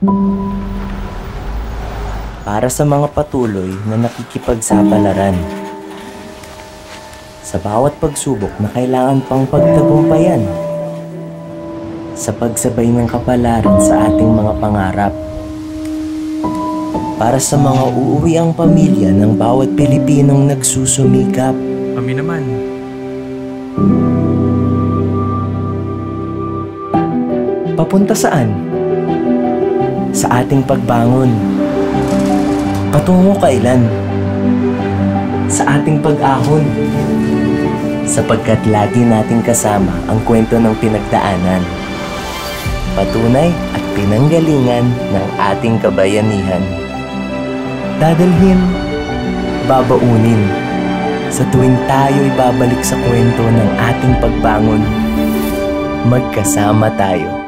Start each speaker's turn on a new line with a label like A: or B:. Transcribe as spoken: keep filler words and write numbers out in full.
A: Para sa mga patuloy na nakikipagsapalaran. Sa bawat pagsubok na kailangan pang pagtagumpayan. Sa pagsabay ng kapalaran sa ating mga pangarap. Para sa mga uuwi ang pamilya ng bawat Pilipinong nagsusumikap.
B: Kami naman.
A: Papunta saan? Sa ating pagbangon. Patungo kailan? Sa ating pag-ahon. Sapagkat lagi nating kasama ang kwento ng pinagdaanan. Patunay at pinanggalingan ng ating kabayanihan. Dadalhin, babaunin, sa tuwing tayo'y babalik sa kwento ng ating pagbangon. Magkasama tayo.